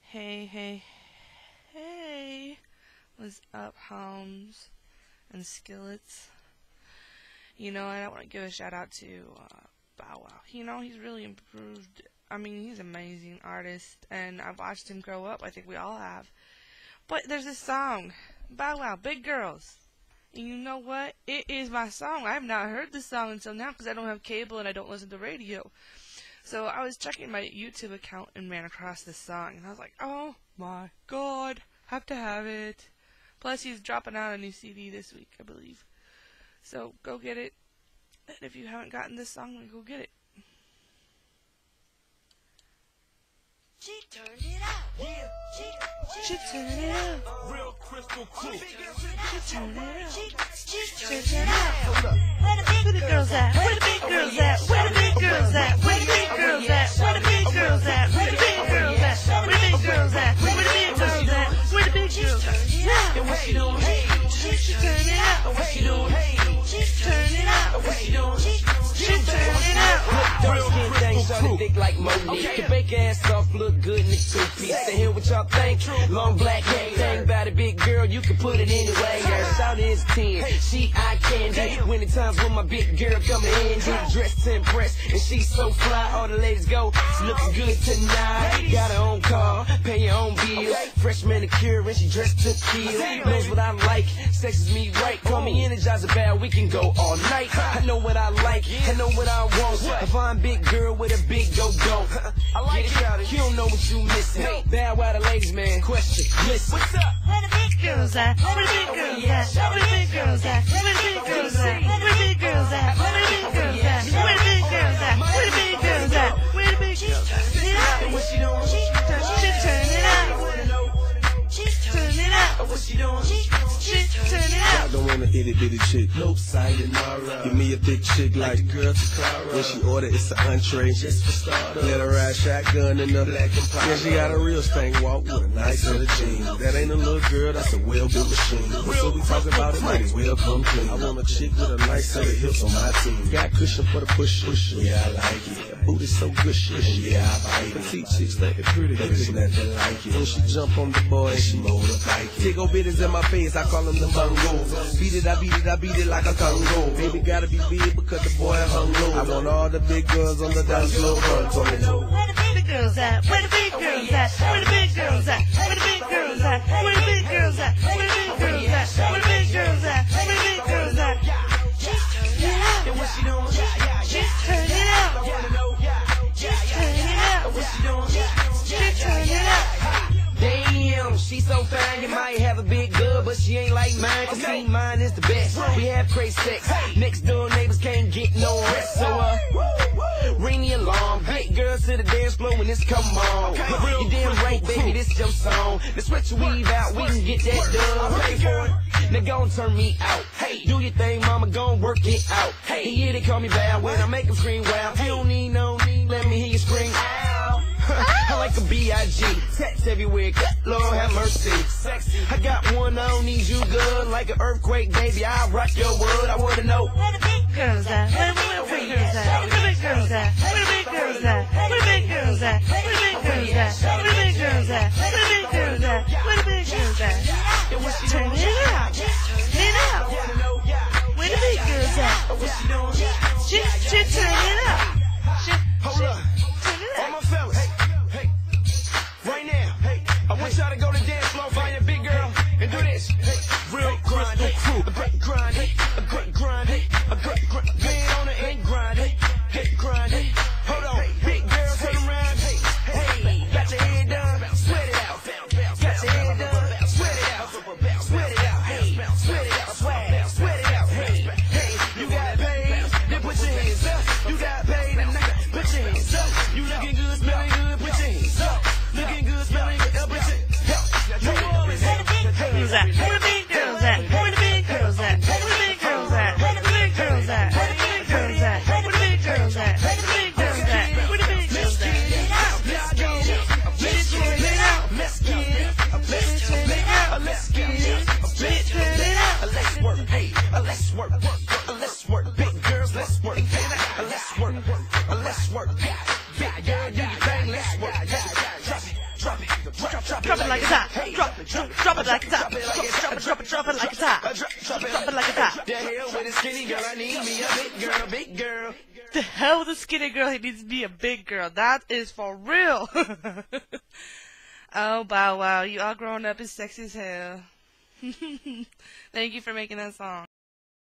Hey, hey, hey. What's up, Holmes and Skillets? You know, I want to give a shout out to Bow Wow. You know, he's really improved. I mean, he's an amazing artist, and I've watched him grow up. I think we all have. But there's this song, Bow Wow, Big Girls. And you know what? It is my song. I have not heard this song until now because I don't have cable and I don't listen to radio. So I was checking my YouTube account and ran across this song, and I was like, oh my god, have to have it. Plus, he's dropping out a new CD this week, I believe. So go get it. And if you haven't gotten this song, then go get it. She turned it out. Yeah, She turned it out. Real crystal cool. She turned it out. She Turned it out. Where the Where the girls at? Where the big girls at? Where the big girls at? Where the big girls at? Where the big girls at? Where the big girls at? Where the big girls at? Where the big girls at? Where the big girls at? And what she doing? She turned it out. What she doing? She turned it out. What she doing? She turned it out. Dark skin thing, started thick like Monique. The bake ass off, look good in the two-piece. Say here what y'all think. Long black hair, thing about a big girl, you can put it anyway. Yeah, shout is 10, she eye candy. When the times when my big girl coming in, she dressed to impress, and she so fly. All the ladies go, she looks good tonight. Got her own car, pay your own bills. Fresh manicure, and she dressed to kill. Knows what I like, sex is me right. Call me Energizer Bell, we can go all night. I know what I like, I know what I want. A fine big girl with a big go-go. I like it, you don't know what you missing. Bad Wow the ladies, man. Question, listen. What's up? Where the big Girls at? Where the big girls at? Where the big girls at? Where the big girls at? Where the big girls at? Where the big girls at? Where the big girls at? Where the big girls at? Where the big girls at? And what she doing? She turned it out. Turn it out. What she doing? She turned it I out. don't want an itty bitty chick. Nope, sayonara. Give me a thick chick like the girl to Clara. When she order, it's an entree. Just for starter. Let her ride shotgun in the black and pie. Yeah, she got a real stank walk with a nice set of jeans. That ain't a little girl, that's a well-built machine. So we talk about it, might as well come clean. I want a chick with a nice set of hips on my team. Got cushion for the push. Yeah, I like it. That booty's so gushy. Yeah, I bite it. Petite chicks think it's pretty. There's nothing like it. When she jump on the boy, she motorbike it. Tickle bitties in my face, I call them the bungos. Beat it, I beat it like a Congo. Baby gotta be big because the boy hung low. I want all the big girls on the dance floor. Where the big girls at? Where the big girls at? Where the big girls at? Where the big girls at? Where the big girls at? Where the big girls at? Where the big girls at? Where the big girls at? And what she doing? She turned it out. She turned it out. What she doing? She turned it out. Damn, she so fine, you might have a big girl, but she ain't like mine, cause see, mine is the best. We have crazy sex, next door neighbors can't get no rest, so ring the alarm, big girls to the dance floor when this come on. You damn right, baby, this your song. Let's switch your weave out, we can get that done. Pay for it, now go and turn me out. Hey, do your thing, mama, go and work it out. Hey, yeah, they call me bad when I make them scream wow. You don't need no need, let me hear you scream ow. I like a B.I.G. Text everywhere, Lord have mercy. Sexy. I got one, I don't need you good. Like an earthquake, baby, I'll rock your world. I wanna know Where the big girls at? Where the big girls at? Where the big girls at? Where the big girls at? Where the big girls at? Where the big girls at? Where the big girls at? Where the big girls at? Where the big girls at? Turn it out. Turn it out. Where the big girls at? She turned it out. hold up. Turn it All out. my fellas, hey, right now, I want y'all to go to dance floor, find a big girl, and do this. Real grind, a great grind, a great grind, a great grind. Get on it and grind, grind. Hold on, big girl, turn around, hey, got your head done, sweat it out. Got your head done, sweat it out, sweat it out, hey, sweat it out, sweat it out, hey, you got paid, then put your hands up. You got paid, then put your hands up. You looking good, smelling good, put your hands up. Looking good, smelling good, put your hands up. Where the big Drop it like it's hot. Drop it like it's hot. Drop it like it's hot. Drop it like it's hot. The hell with a skinny girl, I need me a big girl. The hell with a skinny girl, he needs to be a big girl. That is for real. Oh, Bow Wow, you all grown up and sexy as hell. Thank you for making that song.